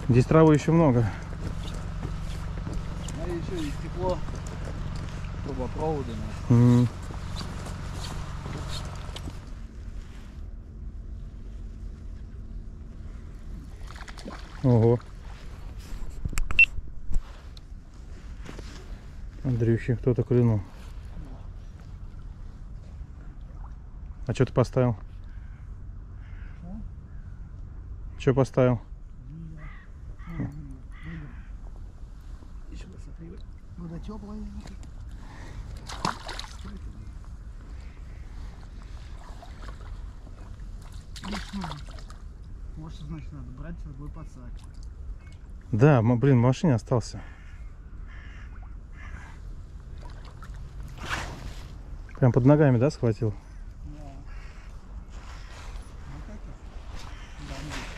Здесь травы еще много. А еще и стекло трубопроводами. Ого. Андрюхи кто-то клюнул. А что ты поставил? Что поставил? Еще посмотри, вода теплая. Вот что значит надо брать с собой подсак. Да, блин, в машине остался. Прям под ногами, да, схватил? Да. Вот это? Да,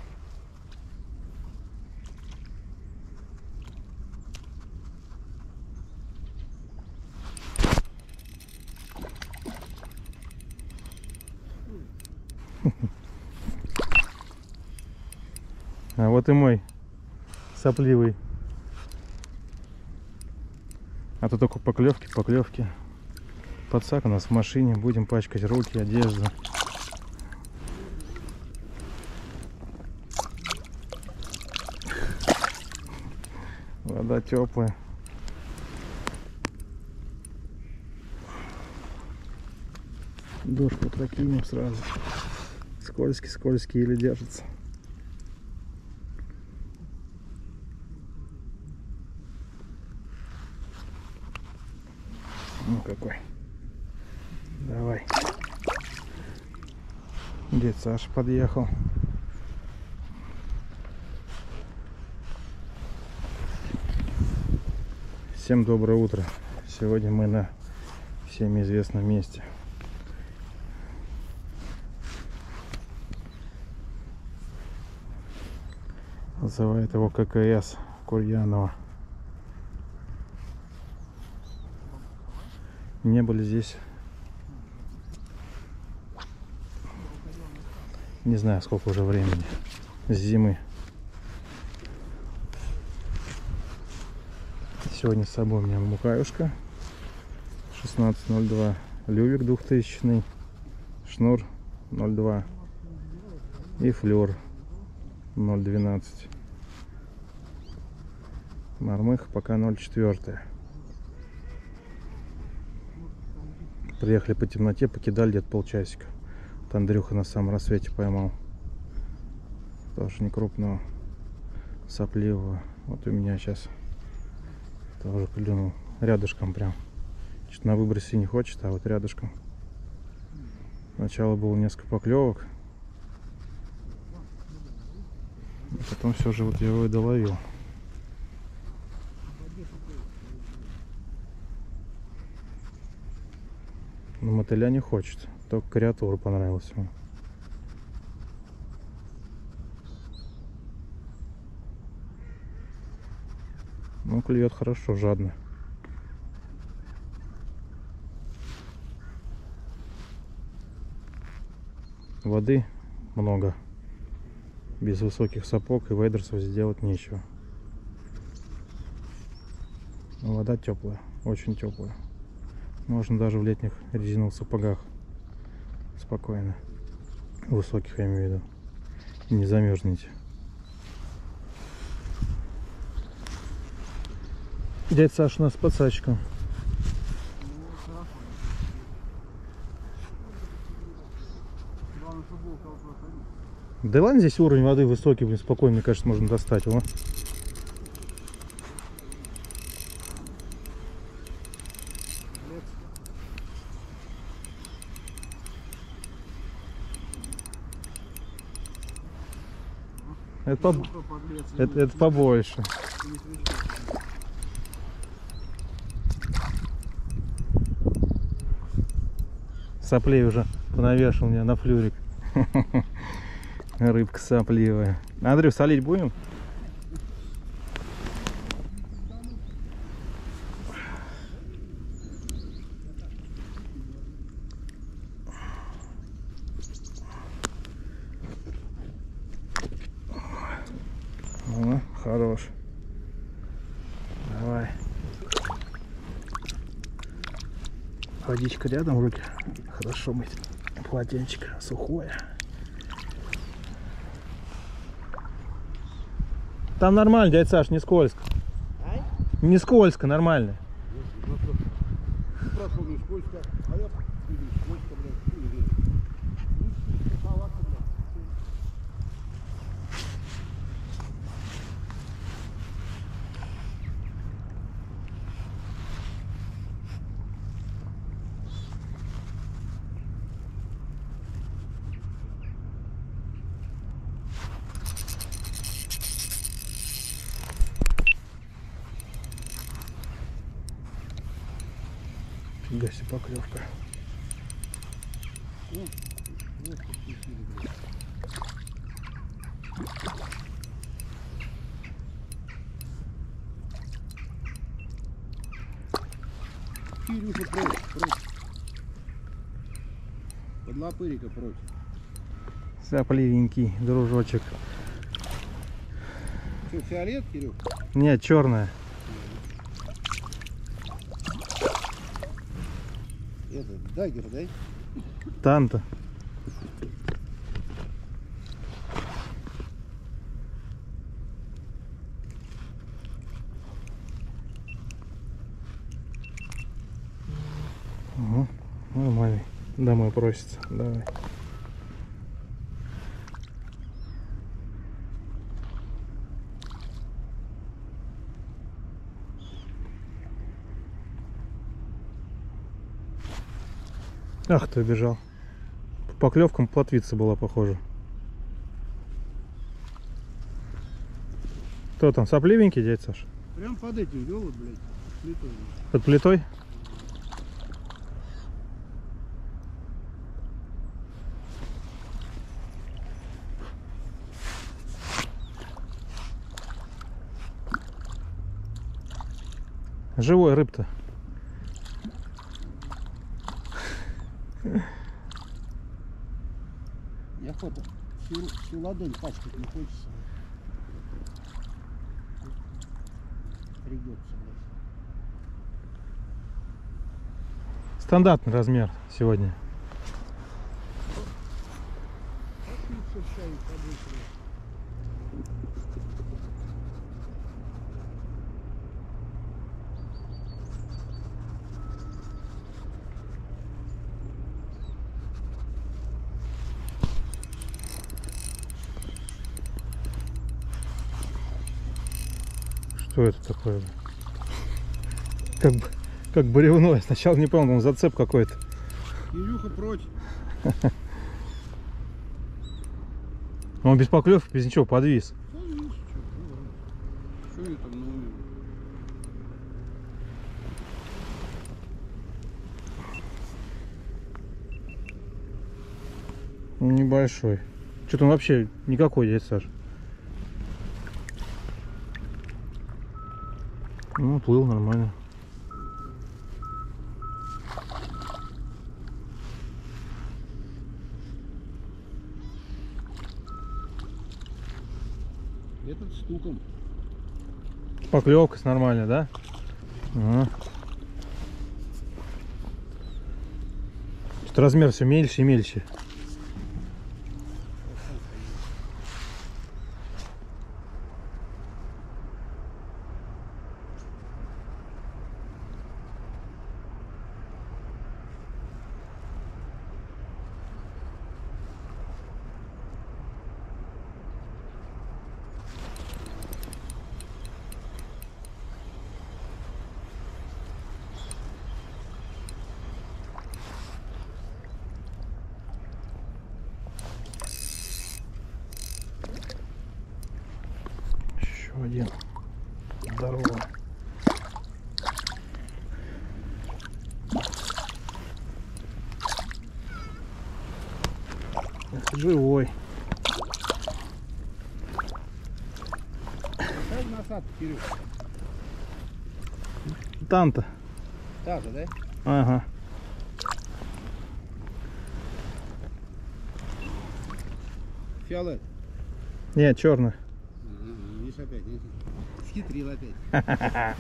А вот и мой сопливый. А то только поклевки. Подсак у нас в машине. Будем пачкать руки, одежду. Вода теплая. Дошку прокинем сразу. Скользкий или держится. Ну какой. Давай. Дед Саша подъехал. Всем доброе утро. Сегодня мы на всем известном месте. Называют его ККС Курьянова. Не были здесь. Не знаю, сколько уже времени. С зимы. Сегодня с собой у меня мукаюшка 1602, лювик 2000, шнур 0,2 и флер 0,12. Мормых пока 0,4. Приехали по темноте, покидали где-то полчасика. Вот Андрюха на самом рассвете поймал. Тоже не крупного, сопливого. Вот у меня сейчас тоже клюнул рядышком прям. Что-то на выбросе не хочет, а вот рядышком. Сначала было несколько поклевок. А потом все же вот я его и доловил. Но мотыля не хочет. Только креатура понравилась ему. Ну, клюет хорошо, жадно. Воды много. Без высоких сапог и вейдерсов сделать нечего. Но вода теплая, очень теплая. Можно даже в летних резиновых сапогах спокойно. Высоких, я имею в виду. Не замерзнете. Дядя Саша у нас с подсачком. Да ладно, здесь уровень воды высокий, блин, спокойно, мне кажется, можно достать его. Это побольше. Соплей уже понавешал меня на флюрик. Рыбка сопливая. Андрю, солить будем? О, Хорош. Давай. Водичка рядом, руки. Хорошо мыть. Полотенчик сухое. Там нормально, дядя Саш, не скользко. Не скользко, нормально. Спрашивал, не сколько, а я сколько, блядь, Фига себе поклевка. Кирюша, прочь. Подлопырика прочь. Сопливенький дружочек. Что, фиолет, Кирюх? Нет, черная. Это, дагер, да? Танта. Угу. Нормальный. Домой просится. Давай. Ах, ты убежал. По поклевкам плотвица была похожа. Кто там, сопливенький, дядя Саш? Прям под этим вел, вот, блядь, плитой. Под плитой? Живой рыб-то. Неохота. Всю ладонь пачкать не хочется. Придется, блядь. Стандартный размер сегодня. Попиться в чай, побыть. Что это такое? Как бревно. Я сначала не понял, он зацеп какой-то. Кирюха, прочь. Он без поклевки, без ничего, подвис. Что я там наловил? Небольшой. Что-то он вообще никакой, дядя Саш. Ну, плыл нормально. Этот стуком. Поклевка нормальная, да? Ага. Что-то размер все мельче и мельче. Еще один. Здорово. Живой. Какая насадка, Кирюх? Танта. Та же, да? Ага. Фиолет. Нет, черный. Не опять. Схитрил опять.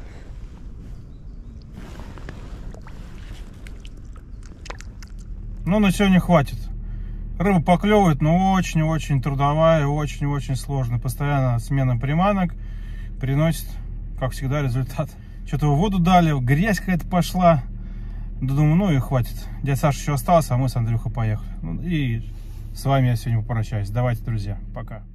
Ну, на сегодня хватит. Рыба поклевывает, но очень-очень трудовая, очень-очень сложная. Постоянно смена приманок приносит, как всегда, результат. Что-то в воду дали, грязь какая-то пошла. Да думаю, ну и хватит. Дядя Саша еще остался, а мы с Андрюхой поехали. Ну, и с вами я сегодня попрощаюсь. Давайте, друзья, пока.